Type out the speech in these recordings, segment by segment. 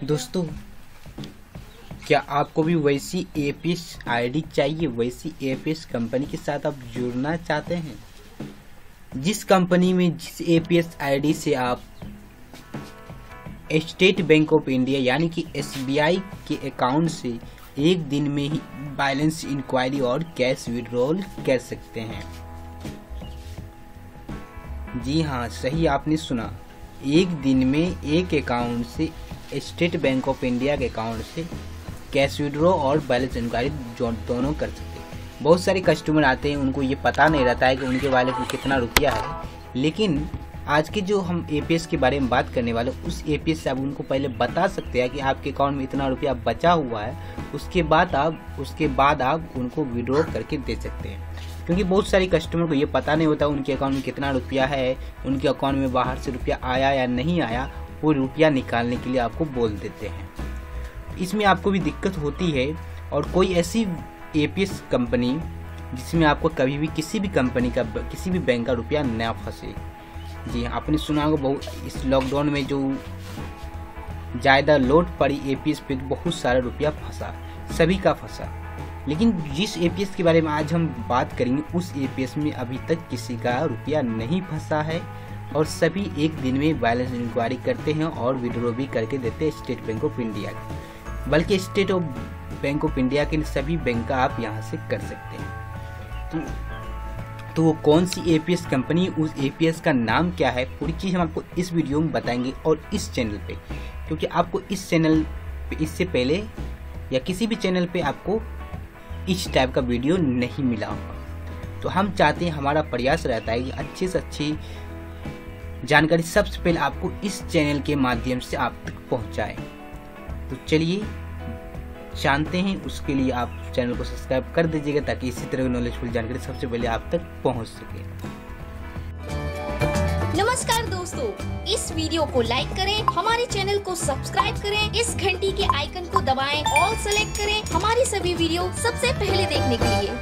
दोस्तों, क्या आपको भी वैसी एपीएस आईडी चाहिए? वैसी एपीएस कंपनी के साथ आप जुड़ना चाहते हैं, जिस कंपनी में जिस एपीएस आईडी से आप स्टेट बैंक ऑफ इंडिया यानी कि एसबीआई के अकाउंट से एक दिन में ही बैलेंस इंक्वायरी और कैश विड्रॉल कर सकते हैं। जी हाँ, सही आपने सुना। एक दिन में एक अकाउंट से स्टेट बैंक ऑफ इंडिया के अकाउंट से कैश विड्रॉ और बैलेंस इंक्वायरी दोनों कर सकते हैं। बहुत सारे कस्टमर आते हैं, उनको ये पता नहीं रहता है कि उनके वॉलेट में कितना रुपया है। लेकिन आज के जो हम एपीएस के बारे में बात करने वाले, उस एपीएस से आप उनको पहले बता सकते हैं कि आपके अकाउंट में इतना रुपया बचा हुआ है। उसके बाद आप उनको विड्रॉ करके दे सकते हैं। क्योंकि बहुत सारे कस्टमर को ये पता नहीं होता उनके अकाउंट में कितना रुपया है, उनके अकाउंट में बाहर से रुपया आया या नहीं आया। वो रुपया निकालने के लिए आपको बोल देते हैं। इसमें आपको भी दिक्कत होती है। और कोई ऐसी एपीएस कंपनी जिसमें आपको कभी भी किसी भी कंपनी का, किसी भी बैंक का रुपया न फंसे। जी हाँ, आपने सुना होगा बहुत इस लॉकडाउन में जो ज़्यादा लोड पड़ी एपीएस पे बहुत सारा रुपया फंसा, सभी का फंसा। लेकिन जिस एपीएस के बारे में आज हम बात करेंगे, उस एपीएस में अभी तक किसी का रुपया नहीं फंसा है और सभी एक दिन में बैलेंस इंक्वायरी करते हैं और विड्रॉ भी करके देते हैं स्टेट बैंक ऑफ इंडिया के। बल्कि स्टेट बैंक ऑफ इंडिया के सभी बैंक का आप यहाँ से कर सकते हैं। तो वो कौन सी एपीएस कंपनी, उस एपीएस का नाम क्या है, पूरी चीज़ हम आपको इस वीडियो में बताएंगे और इस चैनल पे। क्योंकि आपको इस चैनल पे इससे पहले या किसी भी चैनल पे आपको इस टाइप का वीडियो नहीं मिला होगा। तो हम चाहते हैं, हमारा प्रयास रहता है कि अच्छी से अच्छी जानकारी सबसे पहले आपको इस चैनल के माध्यम से आप तक पहुंचाएं। तो चलिए जानते हैं। उसके लिए आप चैनल को सब्सक्राइब कर दीजिएगा ताकि इसी तरह की नॉलेजफुल जानकारी सबसे पहले आप तक पहुंच सके। नमस्कार दोस्तों, इस वीडियो को लाइक करें, हमारे चैनल को सब्सक्राइब करें, इस घंटी के आइकन को दबाएं, ऑल सेलेक्ट करें हमारी सभी वीडियो सबसे पहले देखने के लिए।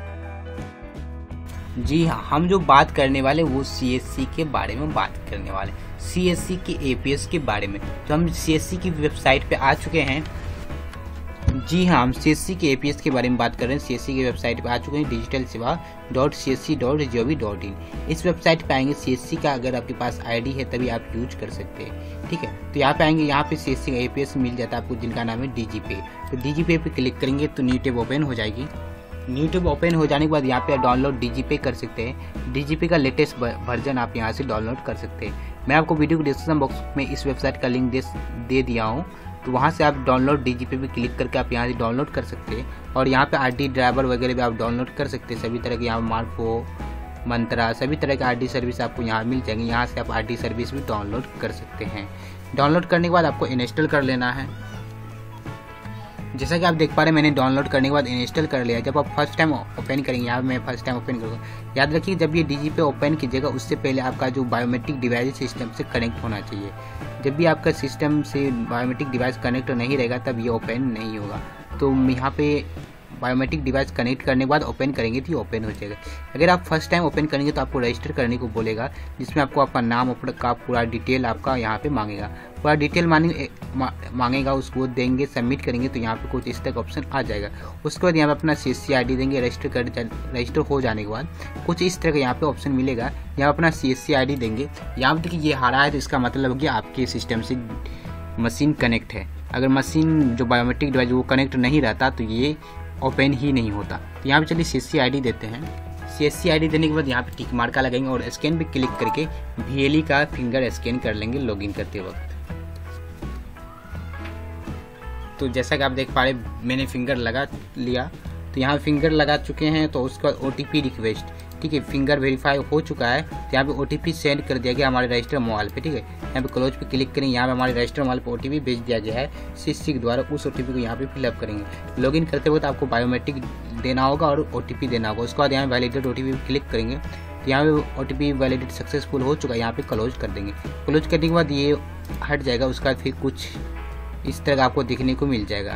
जी हाँ, हम जो बात करने वाले वो सीएससी के बारे में बात करने वाले, सीएससी के एपीएस के बारे में। तो हम सीएससी की वेबसाइट पे आ चुके हैं। जी हाँ, हम सीएससी के एपीएस के बारे में बात कर रहे हैं। सीएससी की वेबसाइट पे आ चुके हैं, digitalseva.csc.gov.in। इस वेबसाइट पे आएंगे। सीएससी का अगर आपके पास आईडी है तभी आप यूज कर सकते हैं, ठीक है। तो यहाँ पे आएंगे, यहाँ पे सीएससी का एपीएस मिल जाता है आपको, जिनका नाम है डीजीपे। तो डीजीपे पे क्लिक करेंगे तो न्यू टैब ओपन हो जाएगी। न्यू टैब ओपन हो जाने के बाद यहाँ पे डाउनलोड डीजीपे कर सकते हैं। डीजीपे का लेटेस्ट वर्जन आप यहाँ से डाउनलोड कर सकते हैं। मैं आपको वीडियो के डिस्क्रिप्शन बॉक्स में इस वेबसाइट का लिंक दे दिया हूँ। तो वहाँ से आप डाउनलोड डीजीपे पे क्लिक करके आप यहाँ से डाउनलोड कर सकते हैं। और यहाँ पे आरडी ड्राइवर वगैरह भी आप डाउनलोड कर सकते हैं। सभी तरह के यहाँ मार्को, मंत्रा, सभी तरह के आरडी सर्विस आपको यहाँ मिल जाएंगे। यहाँ से आप आरडी सर्विस भी डाउनलोड कर सकते हैं। डाउनलोड करने के बाद आपको इंस्टॉल कर लेना है। जैसा कि आप देख पा रहे हैं, मैंने डाउनलोड करने के बाद इंस्टॉल कर लिया। जब आप फर्स्ट टाइम ओपन करेंगे, यहाँ मैं फर्स्ट टाइम ओपन करूँगा। याद रखिए, जब ये डीजीपे ओपन कीजिएगा उससे पहले आपका जो बायोमेट्रिक डिवाइस सिस्टम से कनेक्ट होना चाहिए। जब भी आपका सिस्टम से बायोमेट्रिक डिवाइस कनेक्ट नहीं रहेगा तब ये ओपन नहीं होगा। तो यहाँ पे बायोमेट्रिक डिवाइस कनेक्ट करने के बाद ओपन करेंगे तो ये ओपन हो जाएगा। अगर आप फर्स्ट टाइम ओपन करेंगे तो आपको रजिस्टर करने को बोलेगा, जिसमें आपको आपका नाम का पूरा डिटेल आपका यहाँ पे मांगेगा। पूरा डिटेल मांगेगा, उसको देंगे, सबमिट करेंगे तो यहाँ पे कुछ इस तक ऑप्शन आ जाएगा। उसके बाद यहाँ पे अपना सीएससी आईडी देंगे। रजिस्टर हो जाने के बाद कुछ इस तरह का यहाँ पे ऑप्शन मिलेगा। यहाँ अपना सीएससी आईडी देंगे। यहाँ पे देखिए ये हरा है तो इसका मतलब हो गया आपके सिस्टम से मशीन कनेक्ट है। अगर मशीन जो बायोमेट्रिक डिवाइस वो कनेक्ट नहीं रहता तो ये ओपन ही नहीं होता। तो यहाँ पे चलिए सीएससी आईडी देते हैं। सीएससी आईडी देने के बाद यहाँ पे टिक मार्का लगाएंगे और स्कैन पे क्लिक करके वीएलई का फिंगर स्कैन कर लेंगे लॉगिन करते वक्त। तो जैसा कि आप देख पा रहे, मैंने फिंगर लगा लिया। तो यहाँ फिंगर लगा चुके हैं। तो उसका ओटीपी रिक्वेस्ट, ठीक है, फिंगर वेरीफाई हो चुका है। तो यहाँ पे ओटीपी सेंड कर दिया गया हमारे रजिस्टर मोबाइल पे, ठीक है। यहाँ पे क्लोज पे क्लिक करेंगे। यहाँ पे हमारे रजिस्टर मोबाइल पे ओटीपी भेज दिया गया है सीएससी के द्वारा। उस ओटीपी को यहाँ पे फिलअप करेंगे। लॉगिन करते वक्त आपको बायोमेट्रिक देना होगा और ओटीपी देना होगा। उसके बाद यहाँ वैलिडेट ओटीपी पे क्लिक करेंगे। तो यहाँ पे ओटीपी वैलिडेट सक्सेसफुल हो चुका है, यहाँ पे क्लोज कर देंगे। क्लोज करने के बाद ये हट जाएगा। उसका फिर कुछ इस तरह का आपको देखने को मिल जाएगा।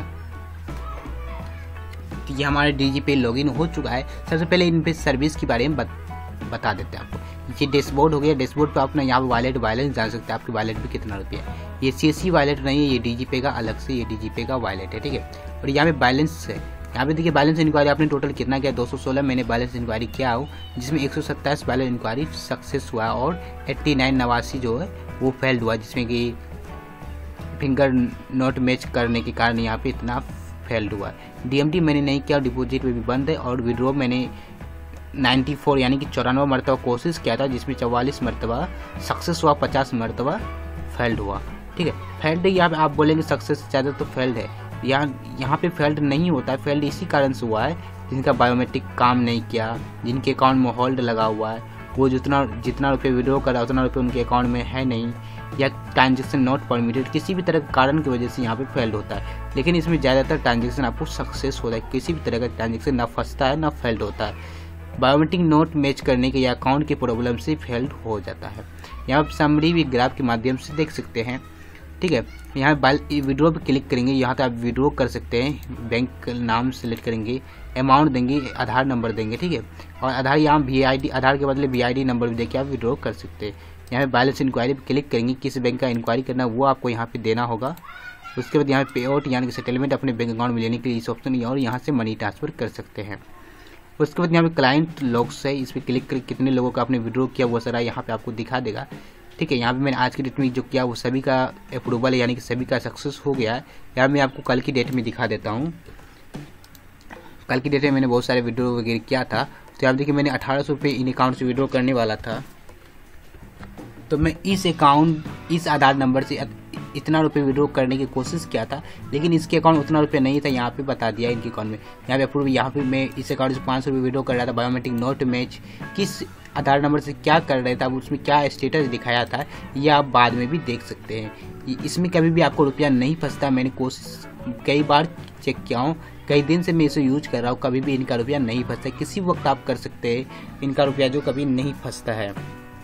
तो ये हमारे डीजीपे लॉगिन हो चुका है। सबसे पहले इन पे सर्विस के बारे में बता देते हैं आपको। ये डैशबोर्ड हो गया। डैशबोर्ड पे अपना यहाँ पे वॉलेट बैलेंस जान सकते हैं, आपके वॉलेट में कितना रुपया है। ये CSC वॉलेट नहीं है, ये DigiPay का अलग से ये DigiPay का वॉलेट है, ठीक है। और यहाँ पे बैलेंस है, यहाँ पे देखिए बैलेंस इंक्वायरी आपने टोटल कितना किया, 216 मैंने बैलेंस इंक्वायरी किया हो, जिसमें 127 बैलेंस इंक्वायरी सक्सेस हुआ और 89 जो है वो फेल्ड हुआ, जिसमें कि फिंगर नोट मैच करने के कारण यहाँ पे इतना फेल्ड हुआ। DMT मैंने नहीं किया, डिपॉजिट में भी बंद है। और विड्रॉ मैंने 94 यानी कि 94 मरतबा कोशिश किया था, जिसमें 44 मरतबा सक्सेस हुआ, 50 मरतबा फेल्ड हुआ, ठीक है। फेल्ड यहाँ पे आप बोलेंगे सक्सेस ज़्यादा तो फेल्ड है, यहाँ पे फेल्ड नहीं होता है। फेल्ड इसी कारण से हुआ है जिनका बायोमेट्रिक काम नहीं किया, जिनके अकाउंट में होल्ड लगा हुआ है, वो जितना रुपये विड्रॉ करा उतना रुपये उनके अकाउंट में है नहीं, या ट्रांजेक्शन नॉट परमिटेड, किसी भी तरह के कारण की वजह से यहाँ पे फेल्ड होता है। लेकिन इसमें ज़्यादातर ट्रांजेक्शन आपको सक्सेस होता है, किसी भी तरह का ट्रांजेक्शन ना फंसता है ना फेल्ड होता है। बायोमेट्रिक नोट मैच करने के या अकाउंट के प्रॉब्लम से फेल्ड हो जाता है। यहाँ पर समरी भी ग्राफ के माध्यम से देख सकते हैं, ठीक है। यहाँ विड्रॉ पे क्लिक करेंगे, यहाँ पे आप विड्रॉ कर सकते हैं। बैंक का नाम सेलेक्ट करेंगे, अमाउंट देंगे, आधार नंबर देंगे, ठीक है। और आधार यहाँ VID, आधार के बदले VID नंबर भी देके आप विड्रॉ कर सकते हैं। यहाँ पे बैलेंस इंक्वायरी पे क्लिक करेंगे, किस बैंक का इंक्वायरी करना है वो आपको यहाँ पे देना होगा। उसके बाद यहाँ पे पे आउट यानी कि सेटलमेंट अपने बैंक अकाउंट में लेने के लिए इस ऑप्शन और यहाँ से मनी ट्रांसफर कर सकते हैं। उसके बाद यहाँ पे क्लाइंट लॉग्स है, इस पर क्लिक करके कितने लोगों का आपने विड्रॉ किया वो सारा यहाँ पे आपको दिखा देगा, ठीक है। यहाँ पे मैंने आज की डेट में जो किया वो सभी का अप्रूवल है, यानी कि सभी का सक्सेस हो गया है। यहाँ मैं आपको कल की डेट में दिखा देता हूँ। कल की डेट में मैंने बहुत सारे विड्रॉ वगैरह किया था, तो आप देखिए मैंने 1800 रुपये इन अकाउंट से विड्रॉ करने वाला था, तो मैं इस आधार नंबर से इतना रुपये विड्रॉ करने की कोशिश किया था, लेकिन इसके अकाउंट उतना रुपये नहीं था, यहाँ पे बता दिया इनके अकाउंट में। यहाँ पे अप्रूव, यहाँ पे मैं इस अकाउंट से 500 रुपये विड्रॉ कर रहा था। बायोमेट्रिक नोट मैच किस आधार नंबर से क्या कर रहे थे, अब उसमें क्या स्टेटस दिखाया था, ये आप बाद में भी देख सकते हैं। इसमें कभी भी आपको रुपया नहीं फंसता। मैंने कोशिश कई बार चेक किया हूँ, कई दिन से मैं इसे यूज कर रहा हूँ, कभी भी इनका रुपया नहीं फंसता। किसी वक्त आप कर सकते हैं, इनका रुपया जो कभी नहीं फंसता है,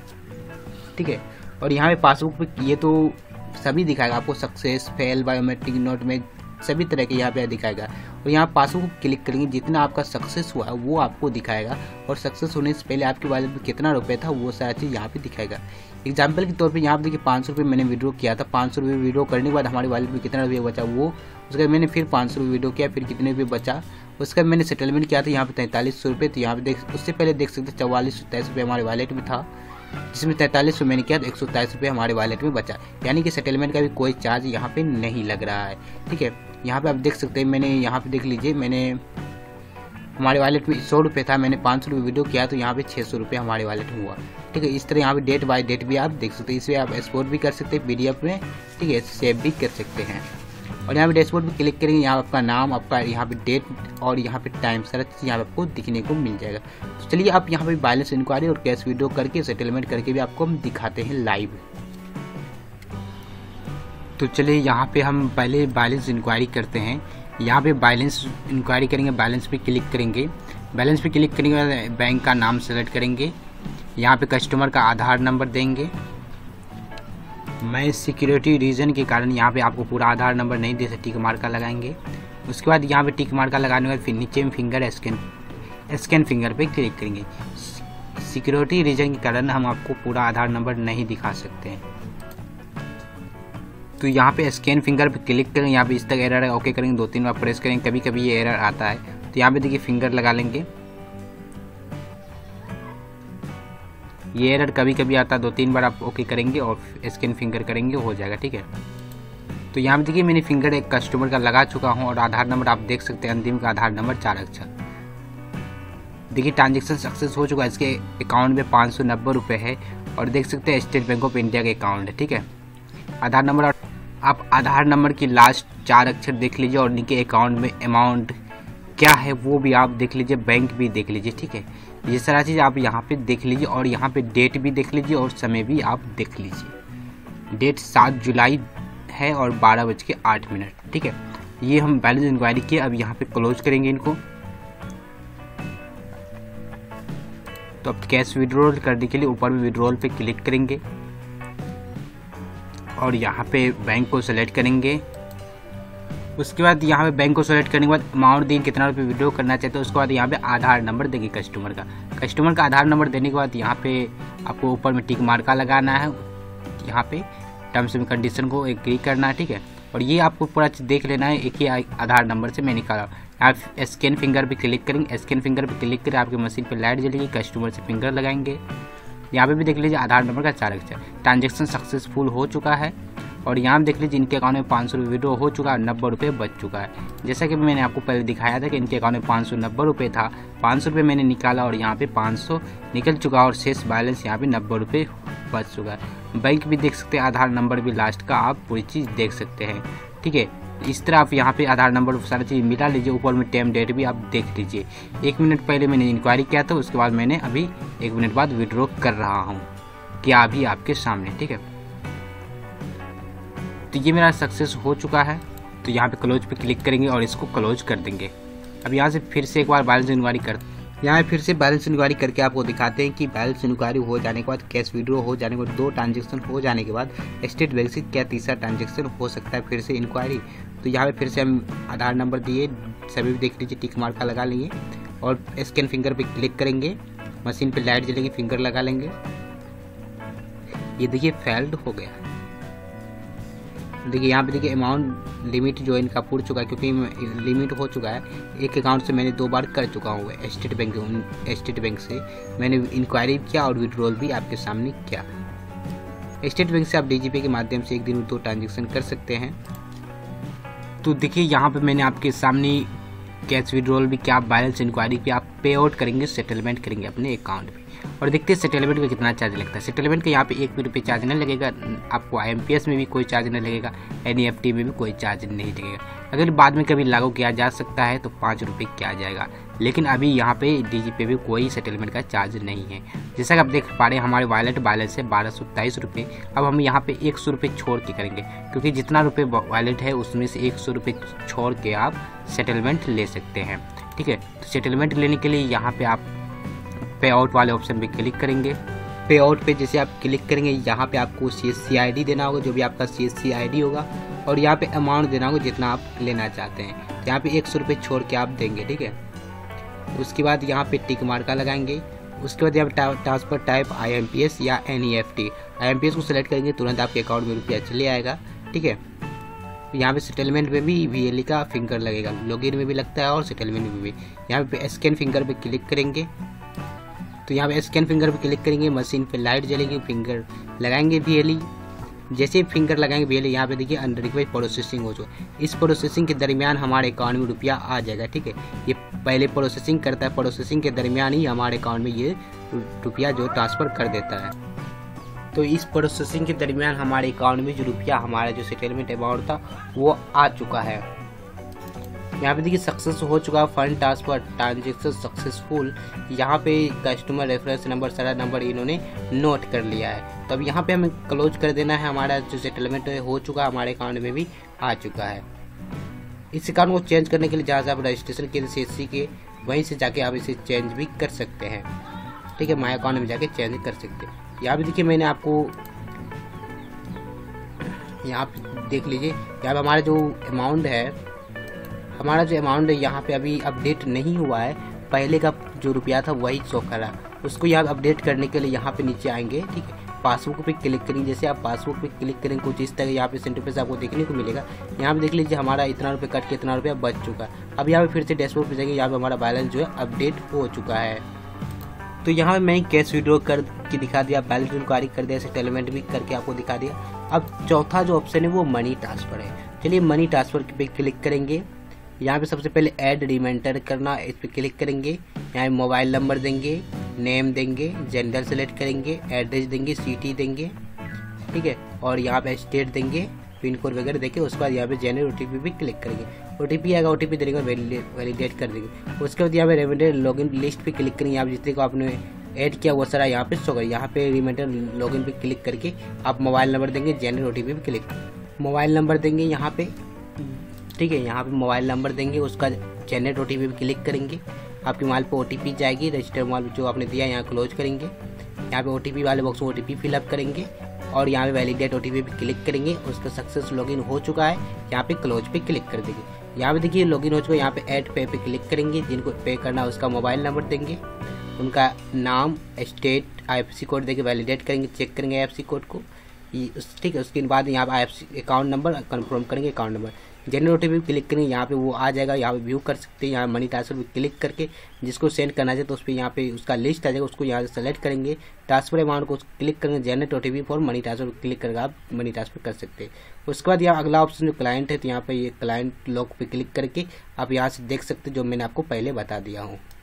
ठीक है। और यहाँ पे पासबुक पे ये तो सभी दिखाएगा आपको, सक्सेस, फेल, बायोमेट्रिक नोट में सभी तरह के यहाँ पे दिखाएगा। और यहाँ पासबुक को क्लिक करेंगे, जितना आपका सक्सेस हुआ है वो आपको दिखाएगा, और सक्सेस होने से पहले आपके वॉलेट में कितना रुपये था वो सारा चीज़ यहाँ पे दिखाएगा। एग्जाम्पल के तौर पे यहाँ पे देखिए 500 रुपये मैंने विड्रॉ किया था। 500 रुपये विड्रॉ करने के बाद हमारे वॉलेट में कितना रुपये बचा वो, उसके बाद मैंने फिर 500 रुपये विड्रॉ किया, फिर कितने रुपये बचा। उसके बाद मैंने सेटलमेंट किया था यहाँ पे 4300 रुपये, तो यहाँ पे उससे पहले देख सकते 44-27 रुपये हमारे वॉलेट में था, जिसमें 4300 मैंने किया तो 127 रुपये हमारे वॉलेट में बचा, यानी कि सेटलमेंट का भी कोई चार्ज यहाँ पे नहीं लग रहा है, ठीक है। यहाँ पे आप देख सकते हैं, मैंने यहाँ पे देख लीजिए, मैंने हमारे वॉलेट में 100 रुपये था, मैंने 500 रुपये विड्रॉ किया तो यहाँ पे 600 रुपये हमारे वॉलेट में हुआ, ठीक है। इस तरह यहाँ पे डेट बाय डेट भी आप देख सकते हैं, इसमें आप एक्सपोर्ट भी कर सकते हैं PDF में, ठीक है, सेव भी कर सकते हैं। और यहाँ पे डैशबोर्ड पे क्लिक करेंगे, यहाँ आपका नाम, आपका यहाँ पे डेट और यहाँ पे टाइम सारा चीज़ यहाँ पे आपको दिखने को मिल जाएगा। तो चलिए आप यहाँ पे बैलेंस इंक्वायरी और कैश विड्रॉ करके सेटलमेंट करके भी आपको हम दिखाते हैं लाइव। तो चलिए यहाँ पे हम पहले बैलेंस इंक्वायरी करते हैं। यहाँ पे बैलेंस इंक्वायरी करेंगे, बैलेंस पे क्लिक करेंगे, बैलेंस पे क्लिक करेंगे, बैंक का नाम सेलेक्ट करेंगे, यहाँ पे कस्टमर का आधार नंबर देंगे। मैं सिक्योरिटी रीजन के कारण यहाँ पे आपको पूरा आधार नंबर नहीं दे सकते, टिक मार्का लगाएंगे। उसके बाद यहाँ पे टिक मार्का लगाने के बाद फिर नीचे में फिंगर स्कैन फिंगर पे क्लिक करेंगे। सिक्योरिटी रीजन के कारण हम आपको पूरा आधार नंबर नहीं दिखा सकते हैं, तो यहाँ पे स्कैन फिंगर पे क्लिक करेंगे। यहाँ पे इस तक एरर है, ओके करेंगे, 2-3 बार प्रेस करेंगे, कभी कभी ये एरर आता है, तो यहाँ पे देखिए फिंगर लगा लेंगे। ये एरर कभी कभी आता है, 2-3 बार आप ओके करेंगे और स्कैन फिंगर करेंगे, हो जाएगा, ठीक है। तो यहाँ पे देखिए मैंने फिंगर एक कस्टमर का लगा चुका हूँ और आधार नंबर आप देख सकते हैं, अंतिम का आधार नंबर 4 अक्षर। देखिए ट्रांजेक्शन सक्सेस हो चुका है, इसके अकाउंट में 590 रुपये है और देख सकते हैं स्टेट बैंक ऑफ इंडिया का अकाउंट है, ठीक है। आधार नंबर, आप आधार नंबर की लास्ट 4 अक्षर देख लीजिए और इनके अकाउंट में अमाउंट क्या है वो भी आप देख लीजिए, बैंक भी देख लीजिए, ठीक है। ये सारा चीज़ आप यहाँ पे देख लीजिए और यहाँ पे डेट भी देख लीजिए और समय भी आप देख लीजिए। डेट 7 जुलाई है और 12:08, ठीक है। ये हम बैलेंस इंक्वायरी किए, अब यहाँ पे क्लोज करेंगे इनको। तो अब कैश विड्रॉल करने के लिए ऊपर में विड्रॉल पे क्लिक करेंगे और यहाँ पे बैंक को सेलेक्ट करेंगे। उसके बाद यहाँ पे बैंक को सेलेक्ट करने के बाद अमाउंट देंगे, कितना रुपये विड्रॉ करना चाहते हैं। उसके बाद यहाँ पे आधार नंबर देंगे कस्टमर का, कस्टमर का आधार नंबर देने के बाद यहाँ पे आपको ऊपर में टिक मार्का लगाना है, यहाँ पे टर्म्स एंड कंडीशन को एग्री करना है, ठीक है। और ये आपको पूरा चीज़ देख लेना है, एक ही आधार नंबर से मैं निकाला। आप स्कैन फिंगर पे क्लिक करेंगे, स्कैन फिंगर पे क्लिक करें आपकी मशीन पे लाइट जलेगी, कस्टमर से फिंगर लगाएंगे। यहाँ पे भी देख लीजिए आधार नंबर का 4 अक्षर। ट्रांजेक्शन सक्सेसफुल हो चुका है और यहाँ पे देख लीजिए इनके अकाउंट में 500 रुपये विड्रॉ हो चुका है, 90 रुपये बच चुका है। जैसा कि मैंने आपको पहले दिखाया था कि इनके अकाउंट में 590 रुपये था, 500 रुपये मैंने निकाला और यहाँ पे 500 निकल चुका और शेष बैलेंस यहाँ पे 90 रुपये बच चुका है। बैंक भी देख सकते हैं, आधार नंबर भी लास्ट का आप पूरी चीज़ देख सकते हैं, ठीक है। इस तरह आप यहाँ पे आधार नंबर सारी चीज़ मिला लीजिए। ऊपर में टाइम डेट भी आप देख लीजिए। 1 मिनट पहले मैंने इंक्वायरी किया था, उसके बाद मैंने अभी 1 मिनट बाद विड्रॉ कर रहा हूँ, क्या अभी आपके सामने, ठीक है। तो ये मेरा सक्सेस हो चुका है। तो यहाँ पे क्लोज पे क्लिक करेंगे और इसको क्लोज कर देंगे। अब यहाँ से फिर से एक बार बैलेंस इंक्वायरी यहाँ फिर से बैलेंस इंक्वायरी करके आपको दिखाते हैं कि बैलेंस इंक्वायरी हो जाने के बाद, कैश विड्रॉ हो जाने के बाद, 2 ट्रांजेक्शन हो जाने के बाद स्टेट बैंक से क्या तीसरा ट्रांजेक्शन हो सकता है फिर से इंक्वायरी। तो यहाँ पे फिर से हम आधार नंबर दिए, सभी देख लीजिए, टिक मार्का लगा लेंगे और स्कैन फिंगर पे क्लिक करेंगे, मशीन पे लाइट जलेगी, फिंगर लगा लेंगे। ये देखिए फेल्ड हो गया। देखिए यहाँ पे देखिए अमाउंट लिमिट जो इनका पूर चुका है, क्योंकि लिमिट हो चुका है। एक अकाउंट से मैंने 2 बार कर चुका हूँ, स्टेट बैंक से मैंने इंक्वायरी किया और विड्रॉल भी आपके सामने किया। स्टेट बैंक से आप डीजीपी के माध्यम से एक दिन में 2 ट्रांजेक्शन कर सकते हैं। तो देखिए यहाँ पे मैंने आपके सामने कैश विड्रॉल भी क्या, बैलेंस इंक्वायरी पे आप पे आउट करेंगे, सेटलमेंट करेंगे अपने अकाउंट में। और देखते हैं सेटलमेंट का कितना चार्ज लगता है। सेटलमेंट का यहाँ पे 1 रुपये चार्ज नहीं लगेगा, आपको IMPS में भी कोई चार्ज नहीं लगेगा, NEFT में भी कोई चार्ज नहीं लगेगा। अगर बाद में कभी लागू किया जा सकता है तो 5 रुपये किया जाएगा, लेकिन अभी यहाँ पे DG पे भी कोई सेटलमेंट का चार्ज नहीं है। जैसा कि आप देख पा रहे हैं हमारे वॉलेट बैलेंस है 1223 रुपये। अब हम यहाँ पे 100 रुपये छोड़ के करेंगे, क्योंकि जितना रुपये वॉलेट है उसमें से 100 रुपये छोड़ के आप सेटलमेंट ले सकते हैं, ठीक है। तो सेटलमेंट लेने के लिए यहाँ पे आप पे आउट वाले ऑप्शन पे क्लिक करेंगे। पे आउट पे जैसे आप क्लिक करेंगे, यहाँ पे आपको CSC ID देना होगा, जो भी आपका CSC ID होगा, और यहाँ पे अमाउंट देना होगा जितना आप लेना चाहते हैं। तो यहाँ पे 100 रुपये छोड़ के आप देंगे, ठीक है। उसके बाद यहाँ पे टिक मार्का लगाएंगे। उसके बाद यहाँ पे ट्रांसफर टाइप IMPS या NEFT। IMPS को सिलेक्ट करेंगे, तुरंत आपके अकाउंट में रुपया चले आएगा, ठीक है। यहाँ पे सेटलमेंट में भी VLE का फिंगर लगेगा, लॉगिन में भी लगता है और सेटलमेंट में भी। यहाँ पे स्कैन फिंगर पे क्लिक करेंगे, तो यहाँ पे स्कैन फिंगर पे क्लिक करेंगे, मशीन पे लाइट जलेगी, फिंगर लगाएंगे VLE। जैसे फिंगर लगाएंगे VLE, यहाँ पे देखिए अंडर रिक्वेस्ट प्रोसेसिंग हो चुका है। इस प्रोसेसिंग के दरमियान हमारे अकाउंट में रुपया आ जाएगा, ठीक है। ये पहले प्रोसेसिंग करता है, प्रोसेसिंग के दरमियान ही हमारे अकाउंट में ये रुपया जो ट्रांसफ़र कर देता है। तो इस प्रोसेसिंग के दरमियान हमारे अकाउंट में जो रुपया, हमारा जो सेटलमेंट अमाउंट था वो आ चुका है। यहाँ पे देखिए सक्सेस हो चुका है, फंड ट्रांसफर ट्रांजेक्शन सक्सेसफुल। यहाँ पे कस्टमर रेफरेंस नंबर, सारा नंबर इन्होंने नोट कर लिया है। तो अब यहाँ पे हमें क्लोज कर देना है। हमारा जो सेटलमेंट हो चुका है हमारे अकाउंट में भी आ चुका है। इस अकाउंट को चेंज करने के लिए जहाँ से आप रजिस्ट्रेशन किए CSC के, वहीं से जाके आप इसे चेंज भी कर सकते हैं, ठीक है। माई अकाउंट में जाके चेंज कर सकते हैं। यहाँ पे देखिए मैंने आपको यहाँ पे देख लीजिए, यहाँ पे हमारा जो अमाउंट है यहाँ पे अभी अपडेट नहीं हुआ है। पहले का जो रुपया था वही शो कर रहा है। उसको यहाँ अपडेट करने के लिए यहाँ पे नीचे आएंगे, ठीक है। पासबुक पे क्लिक करेंगे। जैसे आप पासबुक पे क्लिक करेंगे कुछ इस तरह यहाँ पे इंटरफेस आपको देखने को मिलेगा। यहाँ पे देख लीजिए हमारा इतना रुपये कट के इतना रुपया बच चुका है। अब यहाँ पे फिर से डैशबोर्ड पे जाएंगे, यहाँ पे हमारा बैलेंस जो है अपडेट हो चुका है। तो यहाँ पे मैं कैश विड्रॉ कर के दिखा दिया, बैलेंस इंक्वायरी कर दिया, सेटलमेंट भी करके आपको दिखा दिया। अब चौथा जो ऑप्शन है वो मनी ट्रांसफ़र है। चलिए मनी ट्रांसफ़र पे क्लिक करेंगे। यहाँ पे सबसे पहले ऐड रिमाइंडर करना, इस पर क्लिक करेंगे। यहाँ मोबाइल नंबर देंगे, नेम देंगे, जेंडर सेलेक्ट करेंगे, एड्रेस देंगे, सिटी देंगे, ठीक है। और यहाँ पे स्टेट देंगे, पिन कोड वगैरह देंगे। उसके बाद यहाँ पे जनरेट OTP भी क्लिक करेंगे। OTP आएगा, OTP देंगे, वैलिडेट कर देंगे। उसके बाद यहाँ पे रिमाइंडर लॉगिन लिस्ट पे क्लिक करेंगे। आप जितने को आपने ऐड किया वो सारा यहाँ पे शो करें। यहाँ पे रिमाइंडर लॉगिन पे क्लिक करके आप मोबाइल नंबर देंगे, जनरेट OTP पे क्लिक, मोबाइल नंबर देंगे यहाँ पे, ठीक है। यहाँ पे मोबाइल नंबर देंगे, उसका जनरेट OTP पे क्लिक करेंगे। आपके मोबाइल पे OTP जाएगी, रजिस्टर मोबाइल जो आपने दिया यहाँ क्लोज करेंगे। यहाँ पे OTP वाले बॉक्स में OTP फिलअप करेंगे और यहाँ पे वैलिडेट OTP पे क्लिक करेंगे। उसका सक्सेस लॉगिन हो चुका है, यहाँ पे क्लोज पे क्लिक कर देंगे। यहाँ पे देखिए लॉगिन हो चुका है। यहाँ पे ऐड पे क्लिक करेंगे, जिनको पे करना है उसका मोबाइल नंबर देंगे उनका नाम, स्टेट, IFSC कोड देके वैलिडेट करेंगे, चेक करेंगे IFSC कोड को। ठीक है, उसके बाद यहाँ पे IFSC अकाउंट नंबर कंफर्म करेंगे, account number generate OTP click करेंगे, यहाँ पे वो आ जाएगा। यहाँ पे व्यू कर सकते हैं, यहाँ मनी ट्रांसफर पे क्लिक करके जिसको सेंड करना चाहिए तो उस पर यहाँ पे उसका लिस्ट आ जाएगा, उसको यहाँ से सेलेक्ट करेंगे। ट्रांसफर अमाउंट को क्लिक करेंगे, generate OTP for money transfer click करके आप मनी ट्रांसफर कर सकते हैं। उसके बाद यहाँ अगला ऑप्शन जो क्लाइंट है, तो यहाँ पे ये क्लाइंट लॉक पे क्लिक करके आप यहाँ से देख सकते हैं जो मैंने आपको पहले बता दिया हूँ।